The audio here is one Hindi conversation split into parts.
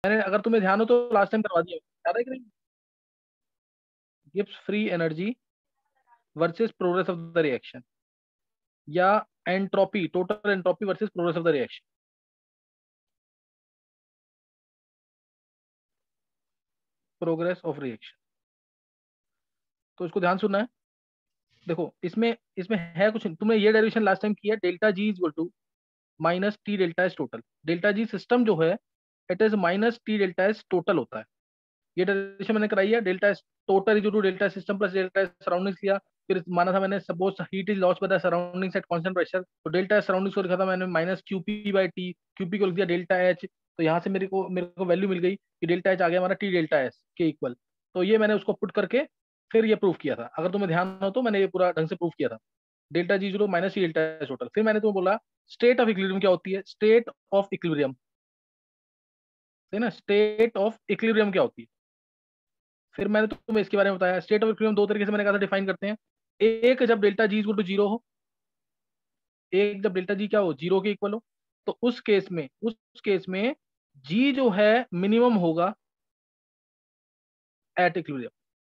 मैंने, अगर तुम्हें ध्यान हो तो लास्ट टाइम करवा दिया, याद है कि नहीं? Gibbs free energy versus progress of the reaction, या entropy, total entropy versus progress of the reaction. Progress of reaction, तो इसको ध्यान सुनना है। देखो इसमें इसमें है कुछ, तुमने ये डेरिवेशन लास्ट टाइम किया, delta G is equal to minus T delta S total. Delta G system जो है it is minus T delta S total होता है। ये डेरिवेशन मैंने कराई है, delta S total is to delta system plus delta S surroundings किया। फिर माना था मैंने, suppose heat is lost by the surroundings at constant pressure, तो डेल्टा एस सराउंडिंग्स को लिखा था मैंने minus Q P by T, Q P को लिख दिया डेल्टा एच। तो यहाँ से मेरे को वैल्यू मिल गई कि डेल्टा एच आ गया हमारा टी डेल्टा एस के इक्वल। तो ये मैंने उसको पुट करके फिर ये प्रूफ किया था, अगर तुम्हें ध्यान हो तो मैंने ये पूरा ढंग से प्रूफ किया था। Delta G zero minus T delta S total. फिर मैंने तुम्हें बोला स्टेट ऑफ इक्विलिब्रियम क्या होती है, स्टेट ऑफ इक्विलिब्रियम, है ना, स्टेट ऑफ इक्विलिब्रियम क्या होती है। फिर मैंने तुम्हें इसके बारे में बताया, स्टेट ऑफ इक्विलिब्रियम दो तरीके से मैंने कहा था डिफाइन करते हैं। एक जब delta G equal to zero हो, एक जब डेल्टा जी क्या हो, जीरो के इक्वल हो, तो उस केस में जी जो है मिनिमम होगा एट इक्विलिब्रियम।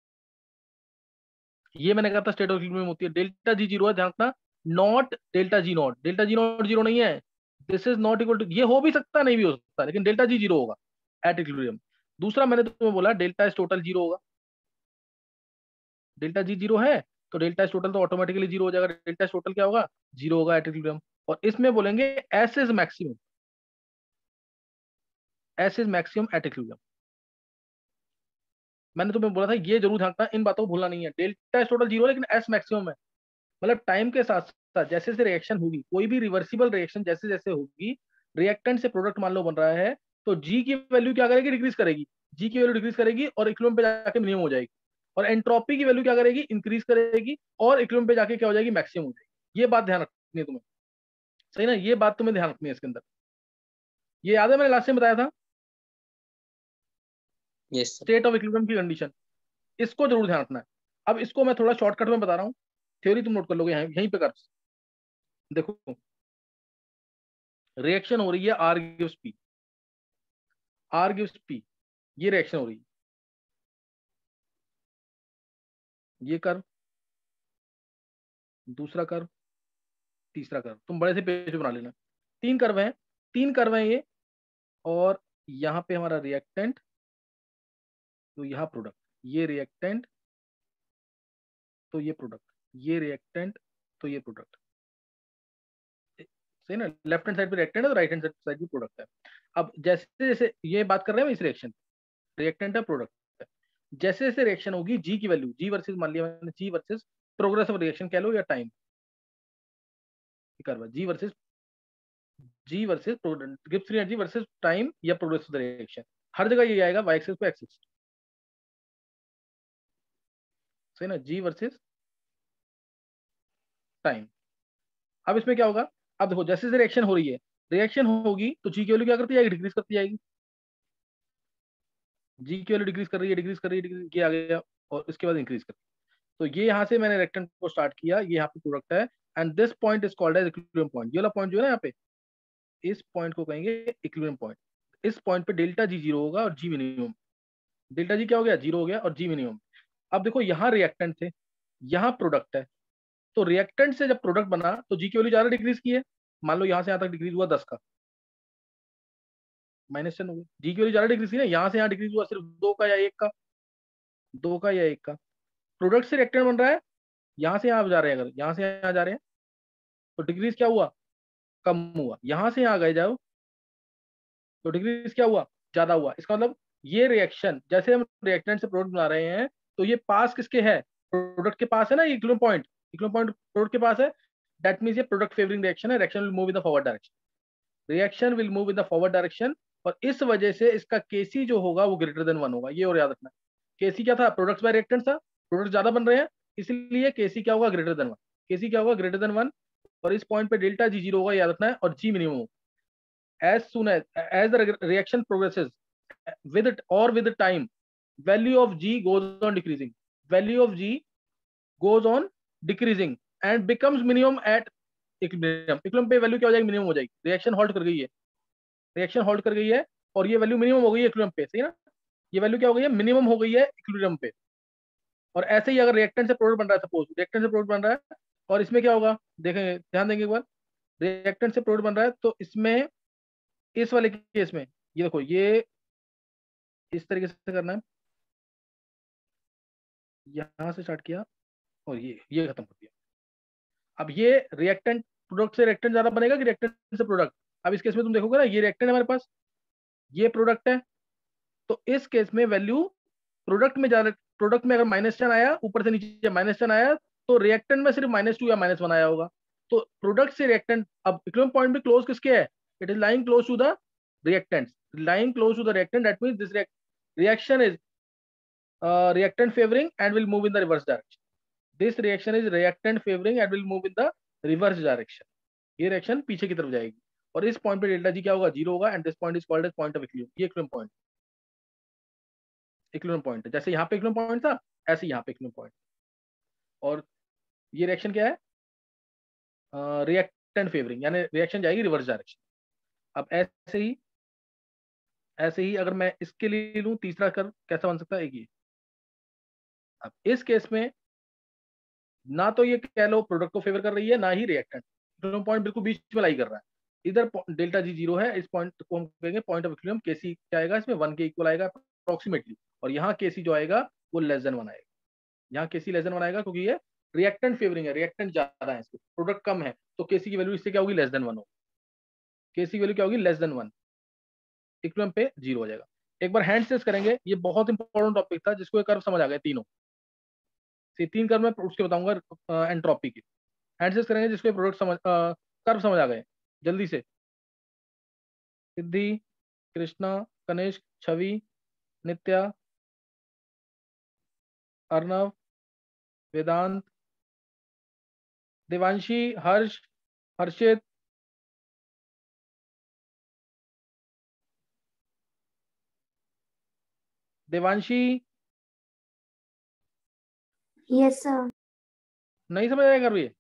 ये मैंने कहा था स्टेट ऑफ इक्विलिब्रियम होती है, डेल्टा जी जीरो है, ध्यान रखना, not delta G not. Delta G not zero नहीं है, this is not equal to, ये हो भी सकता है नहीं भी हो सकता, लेकिन डेल्टा जी जीरो होगा एट इक्विलिब्रियम। दूसरा मैंने तुम्हें बोला डेल्टा एस टोटल जीरो होगा। डेल्टा जी जीरो है तो डेल्टा एस टोटल तो ऑटोमेटिकली जीरो हो जाएगा, डेल्टा एस टोटल क्या होगा, जीरो होगा एट इक्विलिब्रियम। और इसमें बोलेंगे S is maximum, S is maximum at equilibrium. मैंने तुम्हें बोला था ये जरूर ध्यान रखना, इन बातों को भूलना नहीं है, डेल्टा एस टोटल जीरो है लेकिन एस मैक्सिमम है। मतलब टाइम के साथ साथ जैसे जैसे रिएक्शन होगी, कोई भी रिवर्सिबल रिएक्शन जैसे जैसे होगी, रिएक्टेंट से प्रोडक्ट मान लो बन रहा है, तो जी की वैल्यू क्या करेगी, डिक्रीज करेगी। जी की वैल्यू डिक्रीज करेगी और इक्विलिब्रियम पे जाके मिनिमम हो जाएगी। और एंट्रोपी की वैल्यू क्या करेगी, इंक्रीज करेगी और इक्विलिब्रियम पे जाके क्या हो जाएगी, मैक्सिमम हो जाएगी। ये बात ध्यान रखनी है तुम्हें, सही ना, ये बात तुम्हें ध्यान रखनी है इसके अंदर। ये याद है मैंने लास्ट में बताया था, yes sir. State of equilibrium की कंडीशन, इसको जरूर ध्यान रखना है। अब इसको मैं थोड़ा शॉर्टकट में बता रहा हूँ, थ्योरी तुम नोट कर लोगे, यहीं पे कर। देखो रिएक्शन हो रही है, R gives P, R gives P, ये रिएक्शन हो रही है, ये कर्व, दूसरा कर्व, तीसरा कर्व, तुम बड़े से पेज पे बना लेना। तीन कर्व हैं, तीन कर्व हैं ये, और यहाँ पे हमारा रिएक्टेंट, तो यहाँ प्रोडक्ट, ये रिएक्टेंट तो ये प्रोडक्ट, ये रिएक्टेंट तो ये प्रोडक्ट, सही ना, लेफ्ट हैंड साइड पे रिएक्टेंट है तो राइट हैंड साइड भी प्रोडक्ट है। अब जैसे जैसे ये बात कर रहे हैं इस रिएक्शन, रिएक्टेंट है प्रोडक्ट है, जैसे जैसे रिएक्शन होगी जी की वैल्यू, जी वर्सेस, मान लिया मैंने G versus progress of reaction कह लो या time, curve G versus Gibbs free energy versus time या प्रोग्रेस ऑफ द रिएक्शन, हर जगह ये आएगा वाई एक्सिस पे एक्सिस, सही ना, जी वर्सेस टाइम। अब इसमें क्या होगा, अब देखो जैसे जैसे रिएक्शन हो रही है, रिएक्शन होगी तो जी की वैल्यू क्या करती जाएगी, डिक्रीज करती जाएगी। जी की वैल्यू डिक्रीज कर रही है, डिक्रीज कर रही है, डिक्रीज किया आ गया, और इसके बाद इंक्रीज कर, तो ये यहाँ से मैंने रिएक्टेंट को स्टार्ट किया, ये यहाँ पे प्रोडक्ट है, and this point is called as equilibrium point. ये वाला पॉइंट जो है ना यहाँ पे, इस पॉइंट को कहेंगे इक्विलिब्रियम पॉइंट। इस पॉइंट पे डेल्टा जी जीरो होगा और जी मिनिमम, डेल्टा जी क्या हो गया, जीरो हो गया और जी मिनिमम। अब देखो यहाँ रिएक्टेंट थे, यहाँ प्रोडक्ट है, तो रिएक्टेंट से जब प्रोडक्ट बना तो जी की वैल्यू ज्यादा डिक्रीज की है, मान लो यहाँ से यहाँ तक डिक्रीज हुआ 10 का, -10 हो गया, जी की वैल्यू ज्यादा डिक्रीज की ना, यहाँ से यहाँ डिक्रीज हुआ सिर्फ 2 का या 1 का, 2 का या 1 का। प्रोडक्ट से रिएक्टेंट बन रहा है, यहाँ से यहाँ जा रहे हैं, अगर यहाँ से यहाँ जा रहे हैं तो डिक्रीज क्या हुआ, कम हुआ। यहाँ से यहाँ गए जाओ तो डिक्रीज क्या हुआ, ज्यादा हुआ। इसका मतलब ये रिएक्शन, जैसे हम रिएक्टेंट से प्रोडक्ट बना रहे हैं, तो ये पास किसके है, प्रोडक्ट के पास है ना, equilibrium point, equilibrium point product के पास है, दैट मींस ये प्रोडक्ट फेवरिंग रिएक्शन है, reaction will move in the forward direction, reaction will move in the forward direction. और इस वजह से इसका केसी जो होगा वो ग्रेटर देन 1 होगा, ये और याद रखना। केसी क्या था, प्रोडक्ट्स बाय रिएक्टेंट था, प्रोडक्ट ज्यादा बन रहे हैं, इसलिए केसी क्या होगा, ग्रेटर देन 1, केसी क्या होगा, ग्रेटर देन 1। और इस पॉइंट पे डेल्टा जी जीरो होगा, याद रखना है, और G minimum. as soon as the reaction progresses with time, value of g goes on decreasing, value of g goes on decreasing and becomes minimum at equilibrium. Equilibrium पे वैल्यू क्या हो जाएगी, मिनिमम हो जाएगी, रिएक्शन हॉल्ट कर गई है, रिएक्शन हॉल्ट कर गई है, और ये वैल्यू मिनिमम हो गई है इक्विलिब्रियम पे, सही ना, ये वैल्यू क्या हो गई है, मिनिमम हो गई है इक्विलिब्रियम पे। और ऐसे ही अगर रिएक्टेंट से प्रोडक्ट बन रहा है, सपोज रिएक्टेंट से प्रोडक्ट बन रहा है, और इसमें क्या होगा, देखें ध्यान देंगे एक बार, रिएक्टेंट से प्रोडक्ट बन रहा है तो इसमें, इस वाले केस में ये देखो, ये इस तरीके से करना है, यहां से स्टार्ट किया और ये खत्म कर दिया। अब ये रिएक्टेंट, प्रोडक्ट से रिएक्टेंट ज्यादा बनेगा कि रिएक्टेंट से प्रोडक्ट? अब इस केस में तुम देखोगे ना, ये रिएक्टेंट है हमारे पास, ये प्रोडक्ट है, तो इस केस में वैल्यू प्रोडक्ट में ज्यादा, प्रोडक्ट में अगर -10 आया, ऊपर से नीचे -10 आया, तो रिएक्टेंट में सिर्फ -2 या -1 आया होगा। तो प्रोडक्ट से रिएक्टेंट, अब इक्विलिब्रियम पॉइंट भी क्लोज किसके है, it is lying close to the reactant, lying close to the reactant, that means this reaction is reactant favoring and will move in the reverse direction. This reaction is reactant favoring and will move in the reverse direction. ये रिएक्शन पीछे की तरफ जाएगी, और इस पॉइंट पे डेल्टा जी क्या होगा, 0 होगा, and this point is called as point of equilibrium. ये इक्विलिब्रियम पॉइंट, इक्विलिब्रियम पॉइंट है, जैसे यहाँ पे इक्विलिब्रियम पॉइंट था, ऐसे यहाँ पे इक्विलिब्रियम पॉइंट। और ये रिएक्शन क्या है, रिएक्टेंट फेवरिंग, यानी रिएक्शन जाएगी रिवर्स डायरेक्शन। अब ऐसे ही अगर मैं इसके लिए लूं, तीसरा कर्व कैसा बन सकता है, एक ये। अब इस केस में ना तो ये कह लो प्रोडक्ट को फेवर कर रही है, ना ही रिएक्टेंट, दोनों पॉइंट बिल्कुल बीच में लाई कर रहा है। इधर डेल्टा जी 0 है, इस पॉइंट को हम कहेंगे पॉइंट ऑफ इक्विलिब्रियम। केसी क्या आएगा इसमें, 1 के इक्वल आएगा अप्रोक्सीमेटली, और यहाँ केसी जो आएगा वो <1 आएगा। यहाँ केसी <1 आएगा क्योंकि ये रिएक्टेंट फेवरिंग है, रिएक्टेंट ज्यादा है, इसको प्रोडक्ट कम है, तो केसी की वैल्यू इससे क्या होगी, <1 होगी। केसी की वैल्यू क्या होगी, <1, इक्विलिब्रियम पे 0 हो जाएगा। एक बार हैंड टेस्ट करेंगे, ये बहुत इंपॉर्टेंट टॉपिक था, जिसको कर्व समझ आ गए तीनों से, 3 कर्व मैं उसके बताऊंगा एंट्रोपी के। हैंड टेस्ट करेंगे जिसको प्रोडक्ट समझ, कर्व समझ आ गए, जल्दी से। Siddhi, Krishna, Kanishk, Chhavi, Nitya, Arnav, Vedant, Devanshi, Harsh, Harshit, Devanshi, yes sir. नहीं समझ आएगा कर्व ये?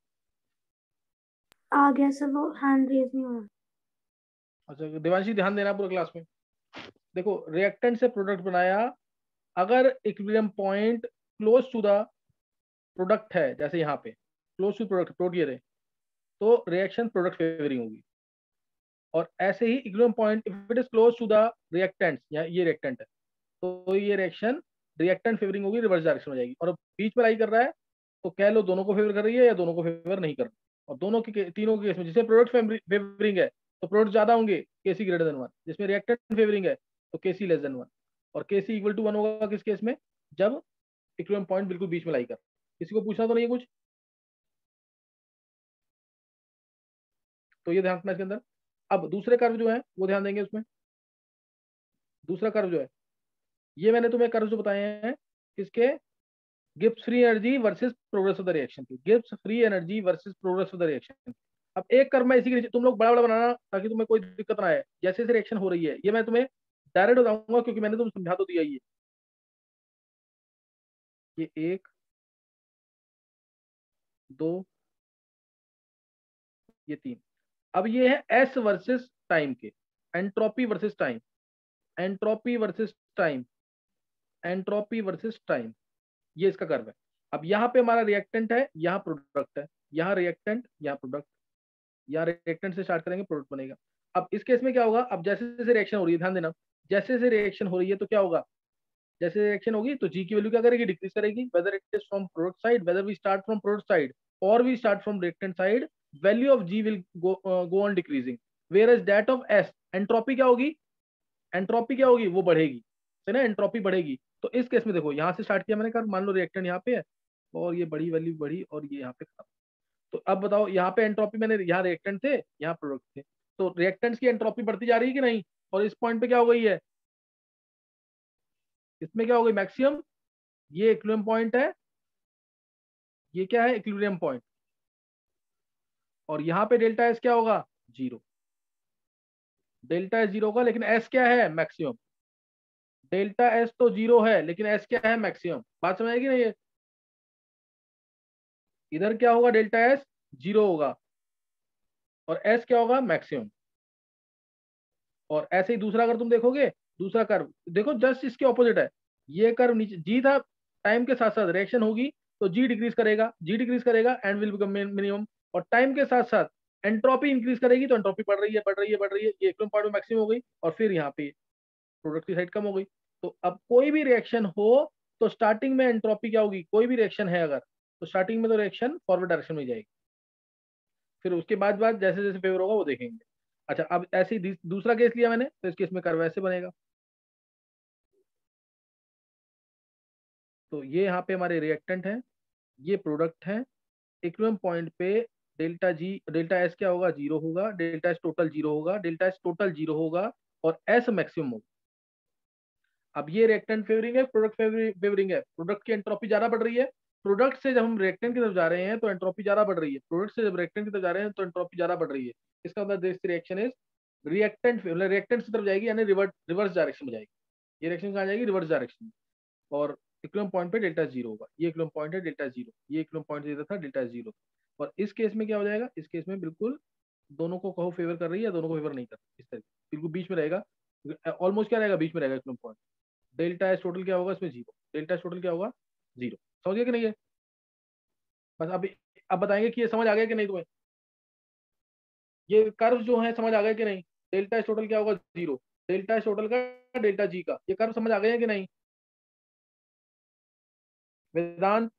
आ गया सर, वो हैंड रेज नहीं हो रहा। अच्छा देवांशी, ध्यान देना पूरे क्लास में। देखो रिएक्टेंट से प्रोडक्ट बनाया, अगर equilibrium point close to the product है, जैसे यहाँ पे क्लोज टू प्रोडक्ट, प्रोडक्ट ये रहे, तो रिएक्शन प्रोडक्ट फेवरिंग होगी। और ऐसे ही equilibrium point if it is close to the reactant, या ये रिएक्टेंट है, तो ये रिएक्शन रिएक्टेंट फेवरिंग होगी, रिवर्स डायरेक्शन हो जाएगी। और बीच में लाई कर रहा है, तो कह लो दोनों को फेवर कर रही है या दोनों को फेवर नहीं कर रही। और दोनों के, तीनों के केस में, जिसमें प्रोडक्ट फेवरिंग है तो प्रोडक्ट ज्यादा होंगे, केसी >1, जिसमें रिएक्टेंट फेवरिंग है तो केसी <1, और केसी इक्वल टू 1 होगा किस केस में, जब इक्विलिब्रियम पॉइंट बिल्कुल बीच में लाई कर। किसी को पूछना तो नहीं है कुछ? तो ये ध्यान रखना इसके अंदर। अब दूसरे कर्व जो है वो ध्यान देंगे उसमें। दूसरा कर्व जो है, ये मैंने तुम्हें कर्व जो बताए हैं किसके, Gibbs free energy versus progress of the reaction की, Gibbs free energy versus progress of the reaction. अब एक कर्व मैं इसी के नीचे, तुम लोग बड़ा बड़ा बनाना ताकि तुम्हें कोई दिक्कत ना आए, जैसे जैसे रिएक्शन हो रही है, ये मैं तुम्हें डायरेक्ट बताऊंगा क्योंकि मैंने तुम समझा तो दिया ही है। ये 1 2, ये 3। अब ये है एस वर्सेस टाइम के, entropy versus time, entropy versus time, entropy versus time, ये इसका कर्व है। अब यहाँ पे हमारा रिएक्टेंट है, यहाँ प्रोडक्ट है, यहाँ रिएक्टेंट, यहाँ प्रोडक्ट, यहाँ रिएक्टेंट से स्टार्ट करेंगे, प्रोडक्ट बनेगा। अब इस केस में क्या होगा, अब जैसे जैसे रिएक्शन हो रही है, ध्यान देना, जैसे जैसे रिएक्शन हो रही है तो क्या होगा, जैसे रिएक्शन होगी तो जी की वैल्यू क्या करेगी, डिक्रीज करेगी, whether it is from product side, whether we start from product side और we start from reactant side, value of G will go on decreasing, where is that of S, entropy क्या होगी, एंट्रोपी क्या होगी, वो बढ़ेगी, है ना, एंट्रोपी बढ़ेगी। तो इस केस में देखो, यहाँ से स्टार्ट किया मैंने कर, मान लो रिएक्टेंट यहाँ पे है, और ये बड़ी वैल्यू बढ़ी, और ये यहाँ पे खत्म। तो अब बताओ, यहाँ पे एंट्रोपी, मैंने यहाँ रिएक्टेंट थे, यहाँ प्रोडक्ट थे, तो रिएक्टेंट्स की एंट्रोपी बढ़ती जा रही है कि नहीं, और इस पॉइंट पे क्या हो गई है, इसमें क्या हो गई, मैक्सिमम। ये इक्विलिब्रियम पॉइंट है, ये क्या है, इक्विलिब्रियम पॉइंट, और यहाँ पे डेल्टा एस क्या होगा, 0। डेल्टा एस 0 होगा, लेकिन एस क्या है, मैक्सिमम। डेल्टा एस तो 0 है, लेकिन एस क्या है, मैक्सिमम। बात समझ आएगी ना ये, इधर क्या होगा, डेल्टा एस 0 होगा और एस क्या होगा, मैक्सिमम। और ऐसे ही दूसरा अगर तुम देखोगे, दूसरा कर्व देखो जस्ट इसके ऑपोजिट है। ये कर्व नीचे जी था, टाइम के साथ साथ रिएक्शन होगी तो जी डिक्रीज करेगा, जी डिक्रीज करेगा एंड विल बिकम मिनिमम। और टाइम के साथ साथ एंट्रोपी इंक्रीज करेगी तो एंट्रोपी बढ़ रही है बढ़ रही है बढ़ रही है, ये इक्विलिब्रियम पॉइंट में मैक्सिमम हो गई और फिर यहाँ पे प्रोडक्ट की साइड कम हो गई। तो अब कोई भी रिएक्शन हो तो स्टार्टिंग में एंट्रोपी क्या होगी, कोई भी रिएक्शन है अगर तो स्टार्टिंग में तो रिएक्शन फॉरवर्ड डायरेक्शन में जाएगी, फिर उसके बाद जैसे जैसे फेवर होगा वो देखेंगे। अच्छा अब ऐसे ही दूसरा केस लिया मैंने, तो इस केस में कर्व ऐसे बनेगा। तो ये यहाँ पे हमारे रिएक्टेंट हैं, ये प्रोडक्ट है। इक्विलिब्रियम पॉइंट पे डेल्टा एस क्या होगा, जीरो होगा, डेल्टा एस टोटल जीरो होगा, डेल्टा एस टोटल जीरो होगा और एस मैक्सिमम होगा। अब ये रिएक्टेंट फेवरिंग है, प्रोडक्ट फेवरिंग है। प्रोडक्ट की एंट्रोपी ज्यादा बढ़ रही है, प्रोडक्ट से जब हम रिएक्टेंट की तरफ जा रहे हैं तो एंट्रोपी ज्यादा बढ़ रही है, प्रोडक्ट से जब रिएक्टेंट की तरफ जा रहे हैं तो एंट्रोपी ज्यादा बढ़ रही है। इसका मतलब दिस रिएक्शन इज रिएक्टेंट की तरफ जाएगी यानी रिवर्स डायरेक्शन में जाएगी। ये रिएक्शन कहाँ जाएगी, रिवर्स डायरेक्शन में। और इक्विलिब्रियम पॉइंट पे डेल्टा जीरो होगा, ये इक्विलिब्रियम पॉइंट है डेल्टा जीरो, ये इक्विलिब्रियम पॉइंट इधर था डेल्टा जीरो। और इस केस में क्या हो जाएगा, इस केस में बिल्कुल दोनों को कहो फेवर कर रही है, दोनों को फेवर नहीं कर रही, इस तरह बिल्कुल बीच में रहेगा। ऑलमोस्ट क्या रहेगा, बीच में रहेगा equilibrium point. Delta S total क्या होगा इसमें, जीरो। डेल्टा एस टोटल क्या होगा, जीरो। समझ गए कि नहीं है? बस अभी अब बताएंगे कि ये समझ आ गया कि नहीं तुम्हें, ये कर्व जो है समझ आ गया कि नहीं। डेल्टा एस टोटल क्या होगा, जीरो। डेल्टा एस टोटल का डेल्टा जी का ये कर्व समझ आ गए कि नहीं वेदांत?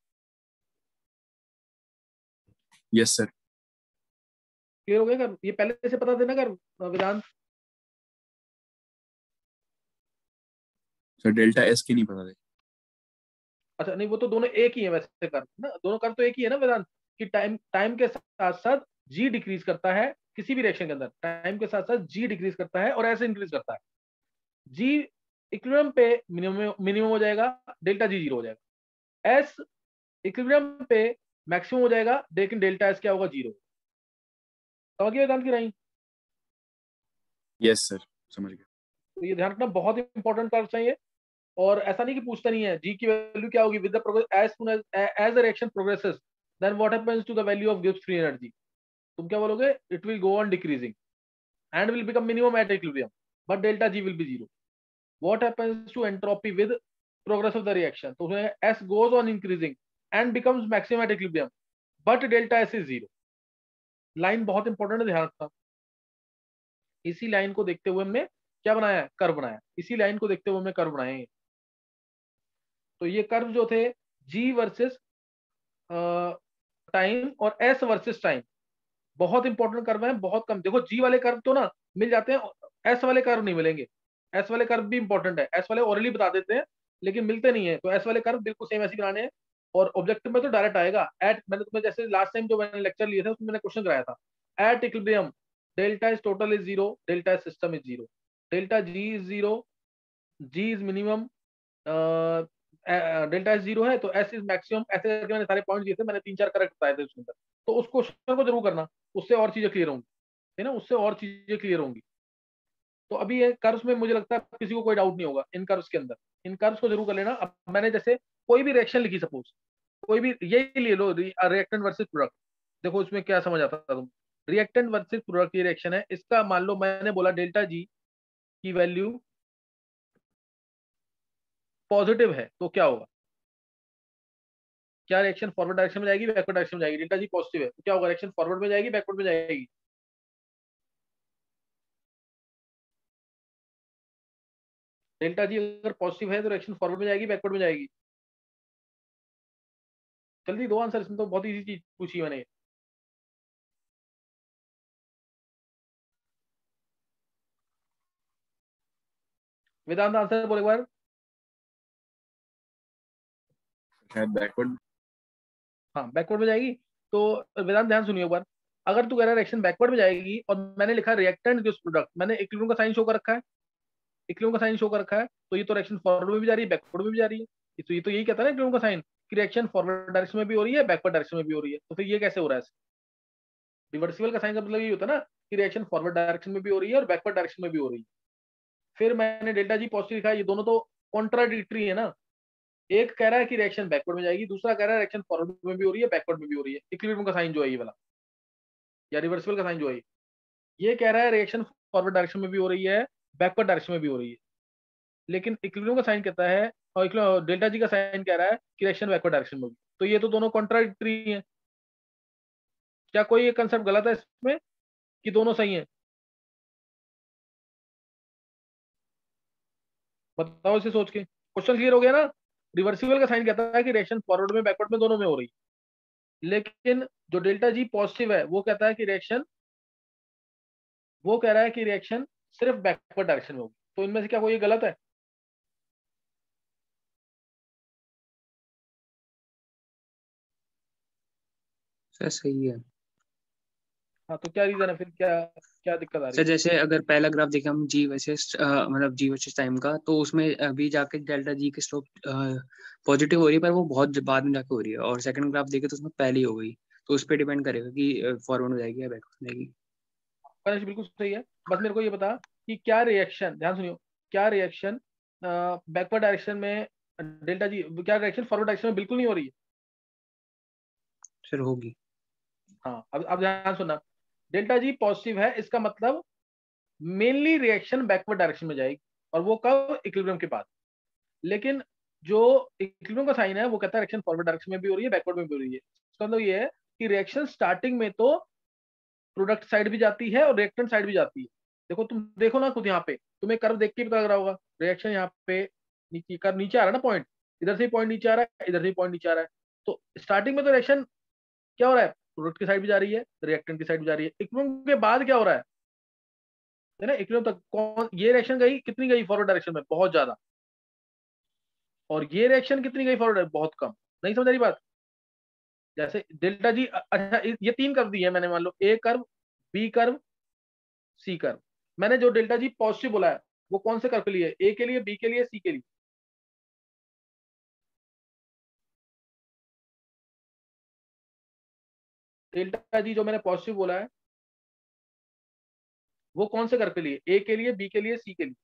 Yes sir. क्लियर हो गया कर्व, ये पहले से पता देना curve Vedant. Sir delta S की नहीं पता थे। अच्छा नहीं, वो तो दोनों एक ही है वैसे कर्व ना, दोनों कर्व तो एक ही है ना वेदांत, कि टाइम टाइम के साथ साथ जी डिक्रीज करता है किसी भी रिएक्शन के अंदर, टाइम के साथ साथ जी डिक्रीज करता है और ऐसे इंक्रीज करता है। जी इक्विलिब्रियम पे मिनिमम मिनिमम हो जाएगा, डेल्टा जी जीरो हो जाएगा। एस इक्विलिब्रियम पे मैक्सिमम हो जाएगा लेकिन डेल्टा एस क्या होगा, जीरो। समझ गए वेदांत की नहीं? यस सर समझ गया। तो ये ध्यान रखना, बहुत इंपॉर्टेंट कर्व चाहिए। और ऐसा नहीं कि पूछता नहीं है जी की वैल्यू क्या होगी with the progress as soon as the reaction progresses then what happens to the value of Gibbs free energy. तुम क्या बोलोगे, it will go on decreasing and will become minimum at equilibrium but delta G will be zero. What happens to entropy with progress of the reaction, तो उसमें S goes on increasing and becomes maximum at equilibrium but delta S is zero. Line बहुत इंपॉर्टेंट है, ध्यान रखना। इसी लाइन को देखते हुए हमने क्या बनाया है, कर्व बनाया। इसी लाइन को देखते हुए हमने कर्व बनाए हैं। तो ये कर्व जो थे जी वर्सेस टाइम और एस वर्सेस टाइम, बहुत इंपॉर्टेंट कर्व है। बहुत कम देखो, जी वाले कर्व तो ना मिल जाते हैं, एस वाले कर्व नहीं मिलेंगे। एस वाले कर्व भी इंपॉर्टेंट है, एस वाले ओरली बता देते हैं लेकिन मिलते नहीं है। तो एस वाले कर्व बिल्कुल सेम ऐसे बनाने हैं और ऑब्जेक्टिव में तो डायरेक्ट आएगा एट, मैंने तुम्हें जैसे लास्ट टाइम जो मैंने लेक्चर लिए थे उसमें मैंने क्वेश्चन कराया था, at equilibrium delta is total is zero, delta is system is zero, delta G is zero, G is minimum, delta S zero है तो एस इज मैक्सिमम। ऐसे करके मैंने सारे पॉइंट दिए थे, मैंने 3-4 करेक्ट बताए थे उसके अंदर। तो उस क्वेश्चन को जरूर करना, उससे और चीजें क्लियर होंगी, है ना, उससे और चीजें क्लियर होंगी। तो अभी ये कर्व्स में मुझे लगता है किसी को कोई डाउट नहीं होगा इन कर्व्स के अंदर, इन कर्व्स को जरूर कर लेना। अब मैंने जैसे कोई भी रिएक्शन लिखी, सपोज कोई भी यही ले लो, रिएक्टेंट वर्सेस प्रोडक्ट, देखो इसमें क्या समझ आता था तुम। रिएक्टेंट वर्सेस प्रोडक्ट ये रिएक्शन है, इसका मान लो मैंने बोला डेल्टा जी की वैल्यू पॉजिटिव है तो क्या होगा, क्या रिएक्शन फॉरवर्ड डायरेक्शन में जाएगी बैकवर्ड डायरेक्शन में जाएगी? डेल्टा जी पॉजिटिव है तो क्या होगा, रिएक्शन फॉरवर्ड में जाएगी बैकवर्ड में जाएगी? डेल्टा जी अगर पॉजिटिव है तो रिएक्शन फॉरवर्ड में जाएगी बैकवर्ड में जाएगी? जल्दी दो आंसर, इसमें तो बहुत इजी चीज पूछी मैंने। वेदांत आंसर बोले एक बार। शायद बैकवर्ड। हाँ बैकवर्ड में जाएगी। तो वेदांत ध्यान सुनिए एक बार, अगर तू कह रहा है रिएक्शन बैकवर्ड में जाएगी और मैंने लिखा रिएक्टेंट गिव्स प्रोडक्ट, मैंने इक्विलिब्रियम का साइन शो कर रखा है, इक्विलिब्रियम का साइन शो कर रखा है, तो ये तो रिएक्शन फॉरवर्ड में भी जा रही है बैकवर्ड में भी जा रही है। तो ये तो यही कहता है ना इक्विलिब्रियम का साइन, कि रिएक्शन फॉरवर्ड डायरेक्शन में भी हो रही है बैकवर्ड डायरेक्शन में भी हो रही है। तो फिर ये कैसे हो रहा है? रिवर्सिबल का साइन का मतलब ये होता है ना कि रिएक्शन फॉरवर्ड डायरेक्शन में भी हो रही है और बैकवर्ड डायरेक्शन में भी हो रही है। फिर मैंने डेल्टा जी पॉजिटिव लिखा है, ये दोनों तो कॉन्ट्राडिक्टरी है ना। एक कह रहा है कि रिएक्शन बैकवर्ड में जाएगी, दूसरा कह रहा है रिएक्शन फॉरवर्ड में भी हो रही है बैकवर्ड में भी हो रही है। इक्विलिब्रियम का साइन जो है ये वाला, या रिवर्सिबल का साइन जो है ये कह रहा है रिएक्शन फॉरवर्ड डायरेक्शन में भी हो रही है बैकवर्ड डायरेक्शन में भी हो रही है, लेकिन इक्विलिब्रियम का साइन कहता है और डेल्टा जी का साइन कह रहा है कि रिएक्शन बैकवर्ड डायरेक्शन में होगी। तो ये तो दोनों कॉन्ट्राडिक्टरी है। क्या कोई एक कंसेप्ट गलत है इसमें कि दोनों सही है? बताओ इसे सोच के। क्वेश्चन क्लियर हो गया ना? रिवर्सिबल का साइन कहता है कि रिएक्शन फॉरवर्ड में बैकवर्ड में दोनों में हो रही है, लेकिन जो डेल्टा जी पॉजिटिव है वो कहता है कि रिएक्शन, वो कह रहा है कि रिएक्शन सिर्फ बैकवर्ड डायरेक्शन में होगी। तो इनमें से क्या कोई गलत है? सर सही है। हाँ, तो क्या रीजन है फिर? क्या क्या दिक्कत आ रही सर है? जैसे अगर पहला ग्राफ देखें हम जी वर्सेस मतलब जी वर्सेस टाइम का, तो उसमें अभी जाके डेल्टा जी की स्लोप पॉजिटिव हो रही है, पर वो बहुत बाद में जाके हो रही है। और सेकंड ग्राफ देखे तो उसमें पहले ही हो गई। तो उस पर डिपेंड करेगा कि फॉरवर्ड हो जाएगी या बैकवर्ड हो जाएगी। गणेश बिल्कुल सही है। बस मेरे को ये बता कि क्या रिएक्शन, ध्यान सुनियो, क्या रिएक्शन बैकवर्ड डायरेक्शन में डेल्टा जी, क्या रिएक्शन फॉरवर्ड डायरेक्शन में बिल्कुल नहीं हो रही है? सर होगी। हाँ, अब ध्यान सुनना। डेल्टा जी पॉजिटिव है, इसका मतलब मेनली रिएक्शन बैकवर्ड डायरेक्शन में जाएगी, और वो कब? इक्विलिब्रियम के बाद। लेकिन जो इक्विलिब्रियम का साइन है वो कहता है रिएक्शन फॉरवर्ड डायरेक्शन में भी हो रही है, बैकवर्ड में भी हो रही है। इसका मतलब ये है कि रिएक्शन स्टार्टिंग में तो प्रोडक्ट साइड भी जाती है और रिएक्टेंट साइड भी जाती है। देखो, तुम देखो ना खुद, यहाँ पे तुम्हें कर्व देख के पता लग रहा होगा, रिएक्शन यहाँ पे नीचे, कर्व नीचे आ रहा है ना, पॉइंट इधर से पॉइंट नीचे आ रहा है, इधर से पॉइंट नीचे आ रहा है। तो स्टार्टिंग में तो रिएक्शन क्या हो रहा है? प्रोडक्ट की साइड भी जा रही है, रिएक्टेंट की साइड भी जा रही है। इक्विलिब्रियम के बाद क्या हो रहा है ना, इक्विलिब्रियम तक कौन ये रिएक्शन गई, कितनी गई फॉरवर्ड डायरेक्शन में? बहुत ज्यादा। और ये रिएक्शन कितनी गई फॉरवर्ड? बहुत कम। नहीं समझ रही बात? जैसे डेल्टा जी, अच्छा ये तीन कर्व दिए हैं मैंने, मान लो A curve, B curve, C curve. मैंने जो डेल्टा जी पॉजिटिव बोला है वो कौन से कर्व के लिए? ए के लिए, बी के लिए, सी के लिए? डेल्टा जी जो मैंने पॉजिटिव बोला है वो कौन से कर्व के लिए? ए के लिए, बी के लिए, सी के लिए?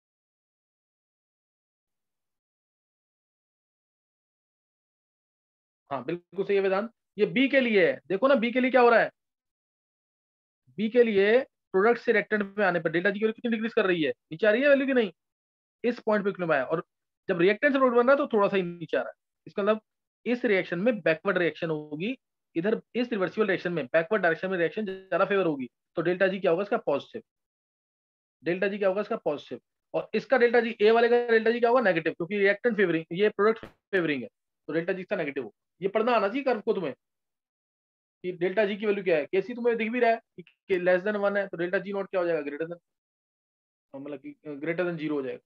हाँ बिल्कुल सही है वेदांत, ये बी के लिए है। देखो ना, बी के लिए क्या हो रहा है? बी के लिए प्रोडक्ट से रिएक्टेंट में आने पर डेल्टा जी की वैल्यू कितनी डिक्रीज कर रही है? नीचे आ रही है वैल्यू की नहीं? इस पॉइंट पे क्यों आया? और जब रिएक्टेंट से प्रोडक्ट बन रहा है तो थोड़ा सा ही नीचे आ रहा है। इसका मतलब इस रिएक्शन में बैकवर्ड रिएक्शन होगी, इधर इस रिवर्सिबल रिएक्शन में बैकवर्ड डायरेक्शन में रिएक्शन ज्यादा फेवर होगी। तो डेल्टा जी क्या होगा इसका? पॉजिटिव। डेल्टा जी क्या होगा इसका? पॉजिटिव। और इसका डेल्टा जी, ए वाले का डेल्टा जी क्या होगा? नेगेटिव, क्योंकि रिएक्टेंट फेवरिंग, ये प्रोडक्ट फेवरिंग है। तो डेल्टा जी इसका नेगेटिव होगा। ये पढ़ना आना चाहिए कर्व को तुम्हें कि डेल्टा जी की वैल्यू क्या है। केसी तुम्हें दिख भी रहा है कि लेस देन 1 है, तो डेल्टा जी नॉट क्या हो जाएगा? ग्रेटर देन, मतलब कि ग्रेटर देन 0 हो जाएगा।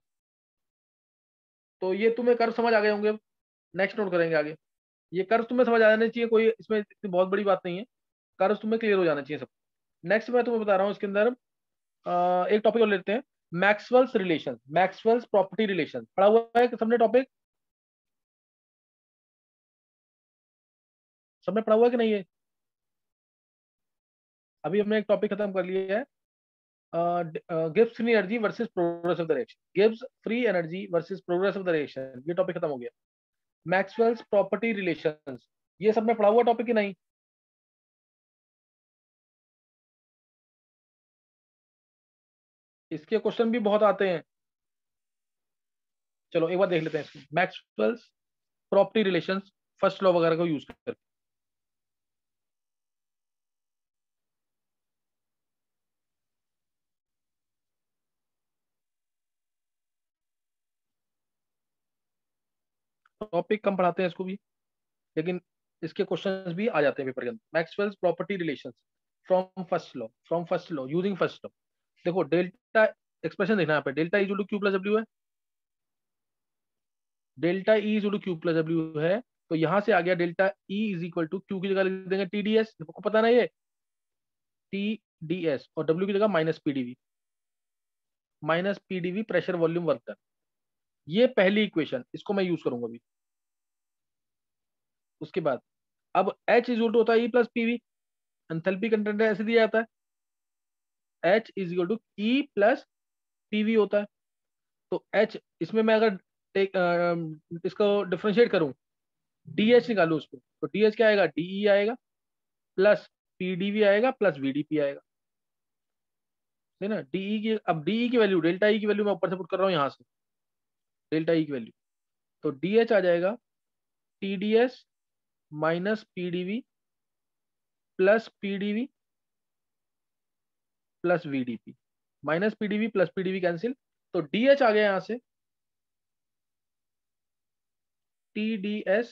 तो ये तुम्हें कर्व समझ आ गए होंगे। नेक्स्ट नोट करेंगे आगे। ये कर्व तुम्हें समझ आ जाने चाहिए, कोई इसमें इतनी बहुत बड़ी बात नहीं है। कर्व तुम्हें क्लियर हो जाना चाहिए सब। नेक्स्ट मैं तुम्हें बता रहा हूँ इसके अंदर एक टॉपिक और लेते हैं, Maxwell's relation, Maxwell's property relation. पढ़ा हुआ है कि सबने टॉपिक? सबने पढ़ा हुआ है कि नहीं है? अभी हमने एक टॉपिक खत्म कर लिया है, Gibbs free energy versus progress of the reaction. Gibbs free energy versus progress of the reaction, ये टॉपिक खत्म हो गया। मैक्सवेल्स प्रॉपर्टी रिलेशंस, ये सबने पढ़ा हुआ टॉपिक ही नहीं? इसके क्वेश्चन भी बहुत आते हैं। चलो एक बार देख लेते हैं इसको, Maxwell's property relations, first law वगैरह को यूज करके। टॉपिक कम पढ़ाते हैं इसको भी, लेकिन इसके क्वेश्चंस भी आ जाते हैं पेपर के अंदर। Maxwell's property relations from first law, from first law, using first law. देखो डेल्टा, एक्सप्रेशन देखना यहाँ पे, delta is to Q plus W है, delta E is to Q plus W है। तो यहां से आ गया delta E is equal to Q की जगह लिख देंगे टीडीएस, आपको पता ना ये टीडीएस, और डब्ल्यू की जगह minus PDV, minus PDV pressure volume work done. ये पहली इक्वेशन, इसको मैं यूज करूंगा अभी। उसके बाद अब एच इज टू होता है E plus PV, enthalpy content ऐसे दिया जाता है, H is equal to E plus PV होता है। तो एच, इसमें मैं अगर इसको डिफरेंशिएट करूं, डीएच निकालू उसको, तो डीएच क्या आएगा? डीई आएगा प्लस पीडीवी आएगा प्लस वीडीपी आएगा। है ना, डीई की, अब डीई की वैल्यू, डेल्टा ई की वैल्यू मैं ऊपर से पुट कर रहा हूँ यहाँ से, डेल्टा ई की वैल्यू, तो डीएच आ जाएगा TDS minus PDV plus PDV plus VDP, minus PDV plus PDV cancel, तो डीएच आ गया यहां से टीडीएस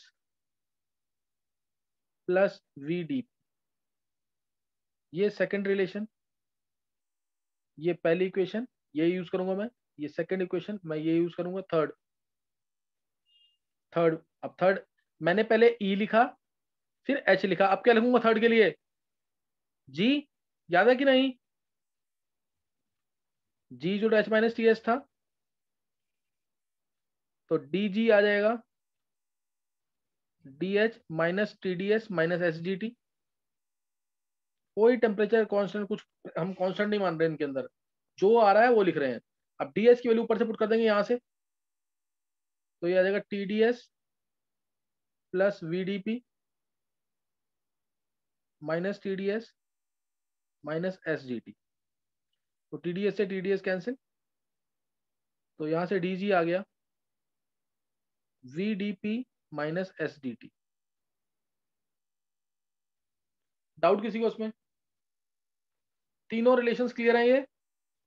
प्लस वीडीपी, ये सेकंड रिलेशन, ये पहली इक्वेशन ये यूज करूंगा मैं, ये सेकंड इक्वेशन मैं ये यूज करूंगा, थर्ड, अब थर्ड मैंने पहले ई लिखा फिर एच लिखा, अब क्या लिखूंगा थर्ड के लिए, जी, याद है कि नहीं, जी जो एच माइनस टी एस था, तो डी जी आ जाएगा D H minus T D S minus S D T, कोई टेम्परेचर कांस्टेंट कुछ हम कांस्टेंट नहीं मान रहे इनके अंदर, जो आ रहा है वो लिख रहे हैं। अब डीएस की वैल्यू ऊपर से पुट कर देंगे यहां से, तो ये आ जाएगा TDS plus VDP minus TDS minus SGT, तो टीडीएस से टीडीएस कैंसिल, तो यहां से डीजी आ गया वीडीपी माइनस एसडीटी। डाउट किसी को उसमें? तीनों रिलेशंस क्लियर है, ये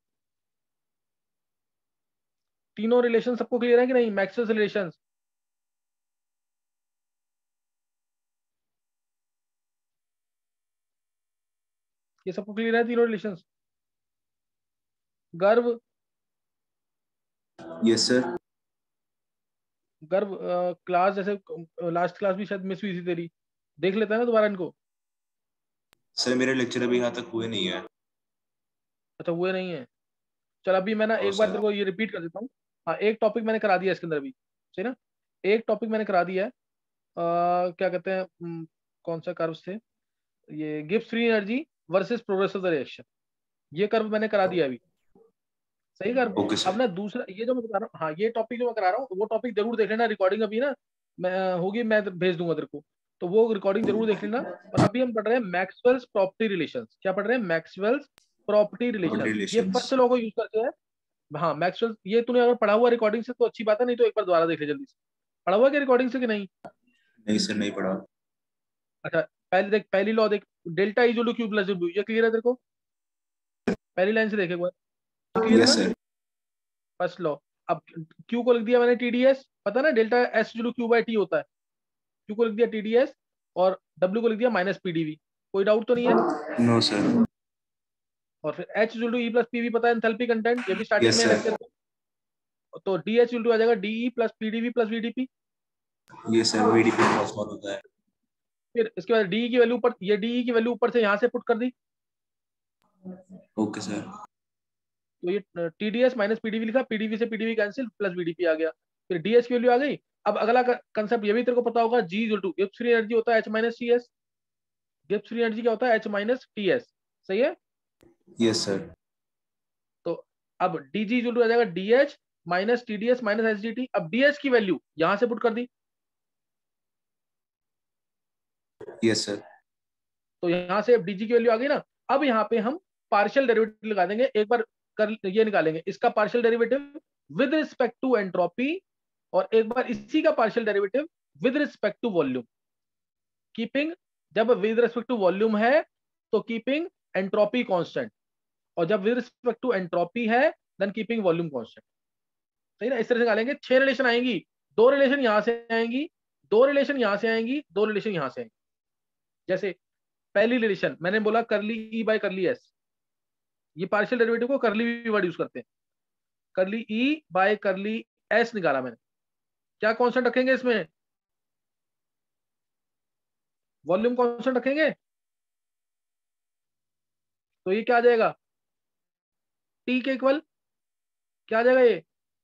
तीनों रिलेशन सबको क्लियर है कि नहीं, मैक्सवेल्स रिलेशंस? ये सबको क्लियर है तीनों relations? Garv, yes sir. Garv class जैसे लास्ट क्लास भी शायद मिस हुई थी तेरी, देख लेता है ना दोबारा इनको? सर मेरे लेक्चर अभी यहाँ तक हुए नहीं है। अच्छा हुए नहीं है, चल अभी मैं ना एक बार तेरे को ये रिपीट कर देता हूँ। हाँ एक टॉपिक मैंने करा दिया इसके अंदर अभी, सही ना, एक टॉपिक मैंने करा दिया है, क्या कहते हैं, कौन सा कर्व्स थे, ये Gibbs free energy versus progress of the reaction, ये कर्व मैंने करा दिया अभी, सही कर्व। Okay sir. अब ना दूसरा ये जो मैं बता रहा हूँ, हाँ ये टॉपिक जो मैं करा रहा हूँ वो टॉपिक जरूर देख लेना, रिकॉर्डिंग अभी ना मैं होगी, मैं भेज दूंगा तेरे को, तो वो रिकॉर्डिंग जरूर देख लेना। और अभी हम पढ़ रहे हैं मैक्सवेल्स प्रॉपर्टी रिलेशंस, क्या पढ़ रहे हैं, मैक्सवेल्स प्रॉपर्टी रिलेशंस, ये फर्स्ट लॉ को यूज करते हैं। हाँ मैक्सवेल, ये तूने अगर पढ़ा हुआ रिकॉर्डिंग से तो अच्छी बात है, नहीं तो एक बार दोबारा देख ले जल्दी से, पढ़ा हुआ क्या रिकॉर्डिंग से कि नहीं? नहीं सर नहीं पढ़ा। अच्छा पहले देख, पहली लॉ देख, delta is to Q plus W, ये क्लियर है तेरे को? पहली लाइन से देख एक बार, क्लियर है यस ना सर। First law. अब क्यू को लिख दिया मैंने टीडीएस, पता ना delta S to Q by T होता है, क्यू को लिख दिया टीडीएस और डब्ल्यू को लिख दिया माइनस पीडीवी, कोई डाउट तो नहीं है? No sir. और फिर H to E plus PV पता है एंथैल्पी कंटेंट, ये भी स्टार्टिंग Yes, में sir. लेक्चर को, तो डी एच टू आ जाएगा DE plus PDV plus VDP, ये सर वीडीपी क्रॉस मॉल होता है। फिर इसके बाद डीई की वैल्यू ऊपर, ये डीई की वैल्यू ऊपर से यहाँ से पुट कर दी, ओके सर। तो ये टीडीएस माइनस पीडीवी लिखा, पीडीवी से पीडीवी कैंसिल प्लस वीडीपी आ गया, फिर डीएस की वैल्यू आ गई। अब अगला कंसेप्ट ये भी तेरे को पता होगा, G equal to Gibbs free energy होता है H minus T S, Gibbs free energy क्या होता है, एच माइनस टी एस, सही है? Yes sir. तो अब डीजी इक्वल टू आ जाएगा DH minus TDS minus HDT, अब डीएच की वैल्यू यहां से पुट कर दी, यस सर। तो यहां से डीजी की वैल्यू आ गई ना। अब यहाँ पे हम पार्शियल डेरिवेटिव लगा देंगे, एक बार कर ये निकालेंगे इसका partial derivative with respect to entropy, और एक बार इसी का partial derivative with respect to volume, keeping, जब विद रिस्पेक्ट टू वॉल्यूम है तो कीपिंग एंट्रोपी कांस्टेंट, और जब विद रिस्पेक्ट टू एंट्रोपी है देन कीपिंग वॉल्यूम कांस्टेंट, सही ना। इस तरह से निकालेंगे, 6 रिलेशन आएंगी, 2 रिलेशन यहां से आएंगी, 2 रिलेशन यहां से आएंगी, 2 रिलेशन यहां से आएंगी। जैसे पहली रिलेशन मैंने बोला curly E by curly S, ये पार्शियल डेरिवेटिव को करली वर्ड यूज करते हैं, करली ई बाय करली एस निकाला मैंने, क्या कांस्टेंट रखेंगे इसमें, वॉल्यूम कांस्टेंट रखेंगे, तो ये क्या आ जाएगा, टी के इक्वल क्या आ जाएगा, ये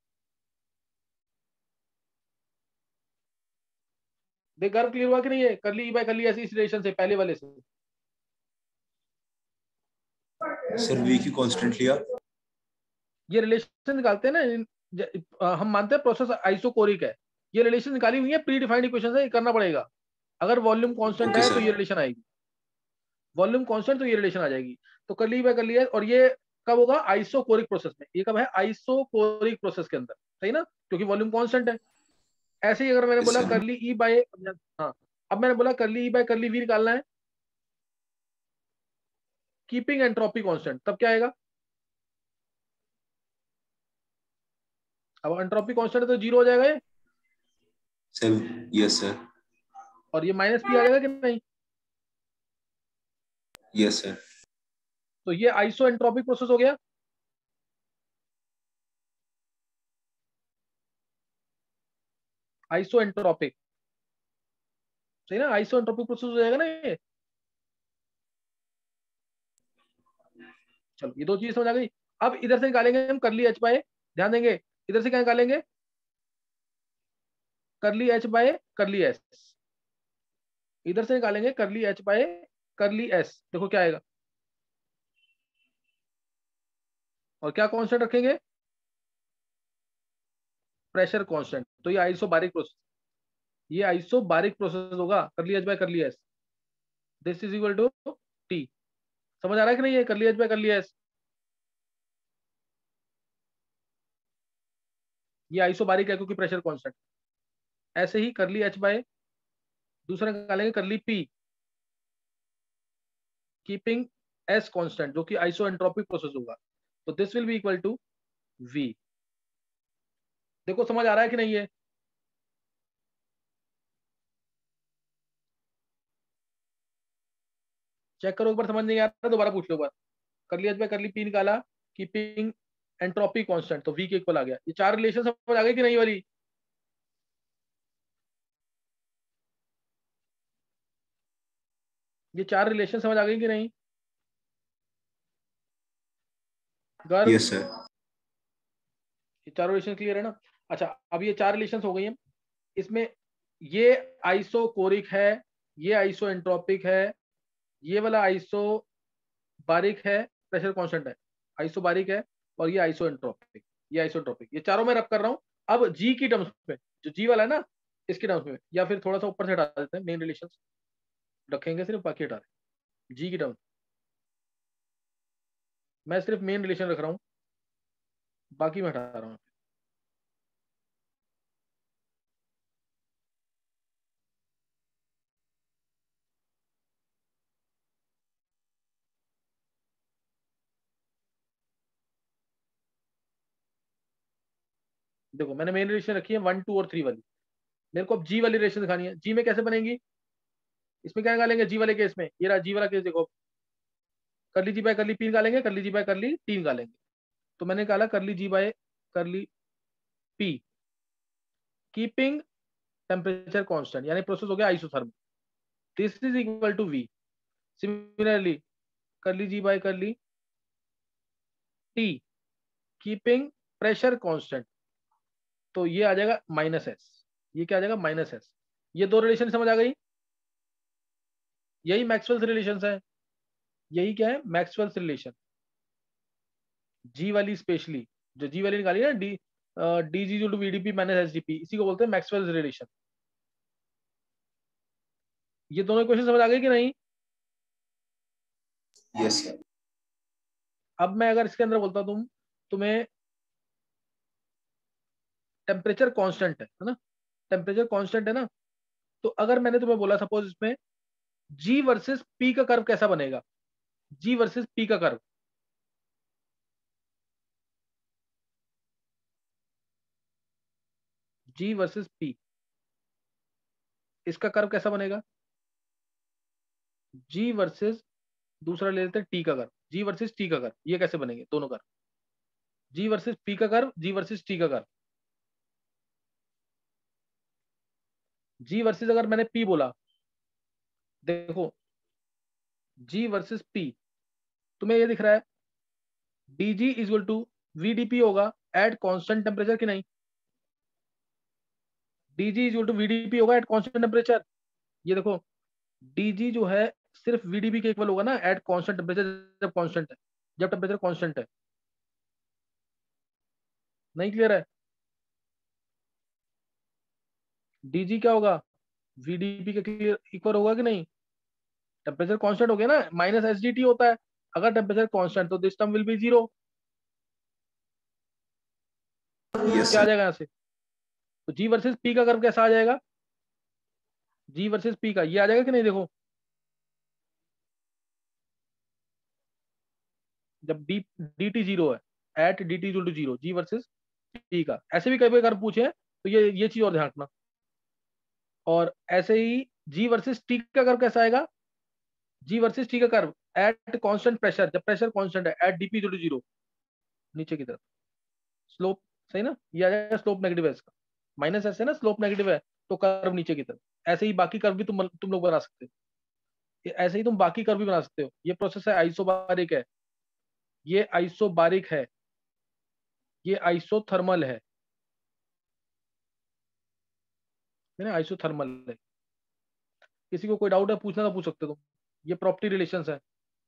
देख कर्व क्लियर हुआ कि नहीं है, curly E by curly S इस रिलेशन से, पहले वाले से। सर वी की कांस्टेंट लिया, ये रिलेशन निकालते हैं ना, हम मानते हैं प्रोसेस आइसोकोरिक है, ये रिलेशन निकाली हुई है, प्री डिफाइंड इक्वेशन है, ये करना पड़ेगा। अगर वॉल्यूम कांस्टेंट Okay, है तो sir. ये रिलेशन आएगी, वॉल्यूम कांस्टेंट तो ये रिलेशन आ जाएगी, तो करली बाय करली है, और ये कब होगा? आइसोकोरिक प्रोसेस में। ये कब है? आइसोकोरिक प्रोसेस के अंदर, सही ना, क्योंकि वॉल्यूम कांस्टेंट है। ऐसे ही अगर मैंने बोला करली ई बाय, हाँ, अब मैंने बोला करली ई बाय करली वी निकालना है, कीपिंग एंट्रोपी कांस्टेंट, तब क्या आएगा? अब एंट्रोपी कांस्टेंट है तो जीरो हो जाएगा ये, सर यस सर, और ये माइनस पी आ जाएगा कि नहीं? यस सर, तो ये आइसो एंट्रोपिक प्रोसेस हो गया। आइसो एंट्रोपिक, सही ना, आइसो एंट्रोपिक प्रोसेस हो जाएगा ना ये। चलो ये दो चीज समझ आ गई। अब इधर से निकालेंगे हम करली एच बाय, ध्यान देंगे, इधर से क्या निकालेंगे? करली एच बाय करली एस, इधर से निकालेंगे करली एच बाय करली एस। देखो क्या आएगा, और क्या कांस्टेंट रखेंगे? Pressure constant. तो ये आइसोबारिक प्रोसेस, ये आइसोबारिक प्रोसेस होगा, curly H by curly S, this is equal to T. समझ आ रहा है कि नहीं? है curly H by curly S, ये आइसोबारिक है क्योंकि प्रेशर कांस्टेंट। ऐसे ही करली एच बाय, दूसरा निकालेंगे करली पी, कीपिंग एस कांस्टेंट, जो कि आइसो एंट्रोपिक प्रोसेस होगा। तो this will be equal to V. देखो समझ आ रहा है कि नहीं? है चेक करो एक बार, समझ नहीं आ रहा दोबारा पूछ लो एक बार। Curly H by curly P निकाला, कीपिंग एंट्रोपी कांस्टेंट, तो वी के इक्वल आ गया। ये चार रिलेशन समझ आ गई कि नहीं वाली? ये चार रिलेशन समझ आ गई कि नहीं? गर्व, यस सर, ये चारों रिलेशन क्लियर है ना? अच्छा, अब ये चार रिलेशन हो गई हैं। इसमें ये आइसोकोरिक है, ये आइसो एंट्रोपिक है, ये वाला आइसो बारिक है, प्रेशर कांस्टेंट है, आइसो बारिक है, और ये आइसो एंट्रोपिक, ये आइसोट्रोपिक। ये चारों मैं रब कर रहा हूं। अब जी की टर्म्स में, जो जी वाला है ना, इसकी टर्म्स में, या फिर थोड़ा सा ऊपर से हटा देते हैं, मेन रिलेशन रखेंगे सिर्फ, बाकी हटा दें जी की टर्म्स। मैं सिर्फ मेन रिलेशन रख रहा हूं, बाकी मैं हटा रहा हूं। देखो मैंने मेन रिलेशन रखी है 1 2 और 3 वाली। मेरे को अब जी वाली रिलेशन दिखानी है। जी में कैसे बनेगी? इसमें क्या निकालेंगे जी वाले केस में? ये रहा जी वाला केस, देखो, करली जी बाय करली पी निकालेंगे, करली जी बाय करली टी निकालेंगे। तो मैंने निकाला curly G by curly P, keeping temperature constant, यानी प्रोसेस हो गया isothermal, this is equal to V. Similarly curly G by curly T, keeping pressure constant, तो ये आ जाएगा माइनस एस। ये क्या आ जाएगा? Minus S. ये दो रिलेशन समझ आ गई? यही मैक्सवेल्स रिलेशंस है। यही क्या है? Maxwell's relation. जी वाली स्पेशली, जो जी वाली निकाली ना, D D G to VDP minus S D P, इसी को बोलते हैं मैक्सवेल्स रिलेशन। ये दोनों इक्वेशन समझ आ गई कि नहीं? यस सर, अब मैं अगर इसके अंदर बोलता हूं तुम्हें टेम्परेचर कांस्टेंट है ना, टेम्परेचर कांस्टेंट है ना, तो अगर मैंने तुम्हें बोला सपोज इसमें जी वर्सेस पी का कर्व कैसा बनेगा? जी वर्सेस पी का कर्व, जी वर्सेस पी, इसका कर्व कैसा बनेगा? जी वर्सेस, दूसरा ले लेते हैं टी का कर्व, जी वर्सेस टी का कर्व, ये कैसे बनेंगे दोनों कर्व? जी वर्सेस पी का कर्व, जी वर्सेस टी का कर्व। जी वर्सेस अगर मैंने पी बोला, देखो जी वर्सेस पी, तुम्हें ये दिख रहा है dg is equal to vdp होगा एट कांस्टेंट टेम्परेचर कि नहीं? dg is equal to vdp होगा एट कांस्टेंट टेम्परेचर। ये देखो dg जो है सिर्फ vdp के इक्वल होगा ना एट कांस्टेंट टेम्परेचर, जब कांस्टेंट है, जब टेम्परेचर कांस्टेंट है। नहीं क्लियर है? dg क्या होगा? vdp के इक्वल होगा कि नहीं? टेम्परेचर कांस्टेंट हो गया ना, माइनस एस डी टी होता है। अगर टेम्परेचर कांस्टेंट तो this term will be 0। Yes क्या आ सर। जाएगा यहाँ से? तो जी वर्सेस पी का कर्व कैसा आ जाएगा? जी वर्सेस पी का ये आ जाएगा कि नहीं? देखो जब डी टी जीरो है, at D T equal to zero, G versus P का, ऐसे भी कई बार पूछे हैं, तो ये चीज और ध्यान रखना। और ऐसे ही जी वर्सेस टी का कर्व कैसा आएगा? जी वर्सेस टी का कर्व एट कांस्टेंट प्रेशर, जब प्रेशर कांस्टेंट है, at DP equal to zero, नीचे की तरफ स्लोप, सही ना? ये आ जाएगा स्लोप नेगेटिव है इसका, माइनस ऐसे ना, स्लोप नेगेटिव है तो कर्व नीचे की तरफ। ऐसे ही बाकी कर्व भी तुम लोग बना सकते हो, ऐसे ही तुम बाकी कर्व भी बना सकते हो। ये प्रोसेस है आइसोबारिक है, ये आइसोबारिक है, ये आइसोथर्मल है ना, आइसोथर्मल है। किसी को कोई डाउट है पूछना तो पूछ सकते हो तुम। ये प्रॉपर्टी रिलेशंस है।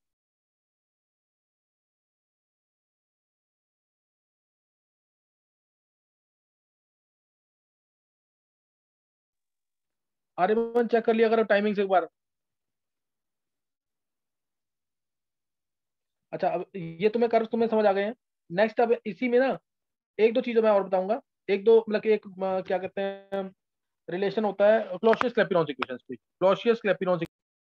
आर्यमन चेक कर लिया अगर टाइमिंग से एक बार। अच्छा अब ये तुम्हें कर्व तुम्हें समझ आ गए हैं। नेक्स्ट अब इसी में ना एक दो चीजों मैं और बताऊंगा, एक दो मतलब कि एक क्या कहते हैं रिलेशन होता है क्लॉसियस क्लैपेरॉन इक्वेशंस पे। क्लॉसियस क्लैपेरॉन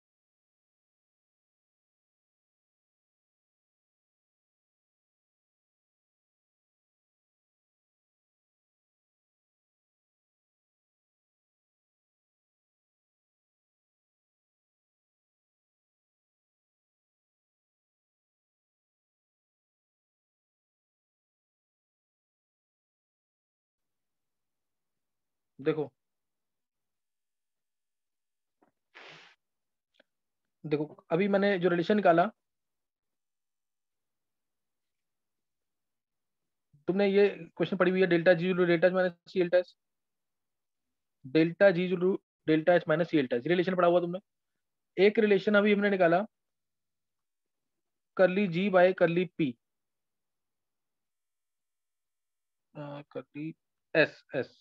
देखो, देखो अभी मैंने जो रिलेशन निकाला, तुमने ये क्वेश्चन पढ़ी हुई है, delta G delta H minus C delta S, delta G delta H minus C delta S, relation पढ़ा हुआ तुमने। एक रिलेशन अभी हमने निकाला, curly G by curly P, curly S S,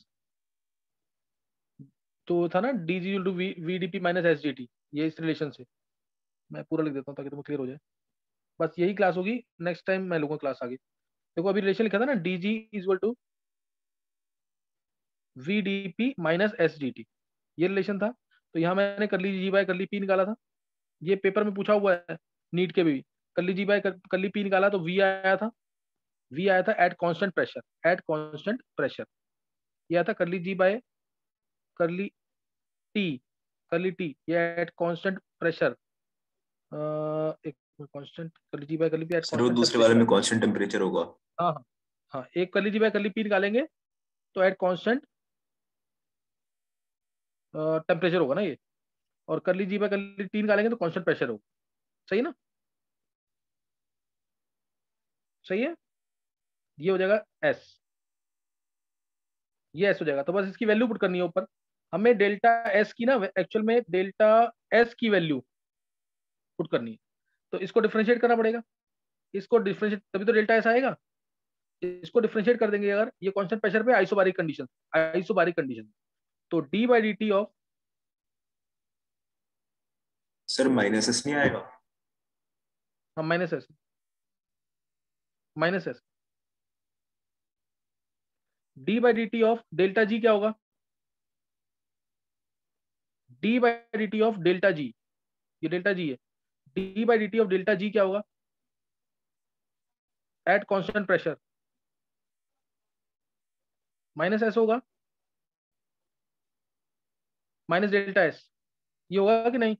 तो था ना D G to V D P minus S D T, ये इस रिलेशन से। मैं पूरा लिख देता हूँ ताकि तुम्हें क्लियर हो जाए। बस यही क्लास होगी, नेक्स्ट टाइम मैं लूंगा क्लास आगे। देखो अभी रिलेशन लिखा था ना, D G is equal to V D P minus S D T, ये रिलेशन था। तो यहाँ मैंने करली जी बाय करली पी निकाला था, ये पेपर में पूछा हुआ है नीट के भी। करली जी बाय करली पी निकाला तो वी आया था, वी आया था at constant pressure, at constant pressure. ये आया था curly G by curly T, curly T ये एट कांस्टेंट प्रेशर, एक constant curly G by curly P at sir वो कांस्टेंट दूसरे वाले टेम्परेचर। में कांस्टेंट टेम्परेचर होगा। हाँ हाँ हाँ, एक करली जी बाय करली पी निकालेंगे तो एट कांस्टेंट टेम्परेचर होगा ना ये, और करली जी बाय करली टी निकालेंगे तो कांस्टेंट प्रेशर होगा। सही ना? सही है, ये हो जाएगा एस, ये एस हो जाएगा। तो बस इसकी वैल्यू पुट करनी है ऊपर हमें, डेल्टा एस की ना एक्चुअल में डेल्टा एस की वैल्यू पुट करनी है, तो इसको डिफरेंशिएट करना पड़ेगा। इसको डिफरेंशिएट तभी तो डेल्टा एस आएगा। इसको डिफरेंशिएट कर देंगे अगर, ये कांस्टेंट प्रेशर पे आइसोबारिक कंडीशन, आइसोबारिक कंडीशन, तो D by D T of, sir minus S नहीं आएगा? हम minus S, minus S, D by D T of delta G क्या होगा? D by D T of delta G, ये डेल्टा जी है, D by D T of delta G क्या होगा? At constant pressure minus S होगा, माइनस डेल्टा एस, ये होगा कि नहीं?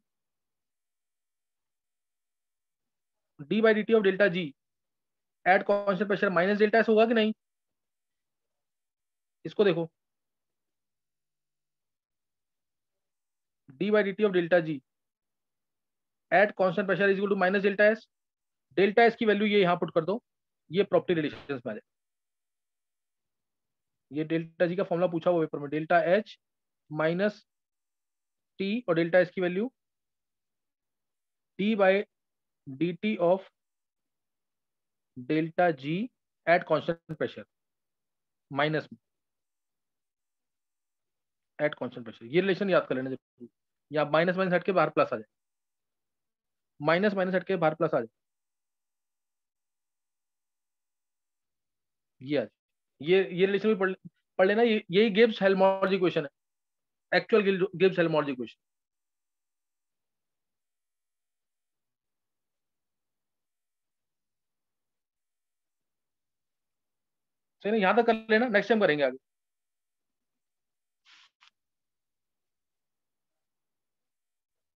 D by D T of delta G at constant pressure minus delta S होगा कि नहीं? इसको देखो, D by D T of delta G at constant pressure is equal to minus delta S. Delta S की वैल्यू ये यहाँ पुट कर दो, ये प्रॉपर्टी रिलेशन में आ जाए। ये डेल्टा जी का फॉर्मूला पूछा हुआ पेपर में, डेल्टा एच माइनस टी और डेल्टा एस की value D by D T of delta G at constant pressure minus में एट कांस्टेंट प्रेशर। ये रिलेशन याद कर लेना जरूर, या माइनस माइनस हट के बाहर प्लस आ जाए, माइनस माइनस हट के बाहर प्लस आ जाए। ये आज ये रिलेशन भी पढ़ लेना, यही गिब्स हेल्महोल्ट्ज इक्वेशन है, एक्चुअल गिब्स हेल्महोल्ट्ज इक्वेशन। सही ना, यहाँ तक कर लेना, नेक्स्ट टाइम करेंगे आगे।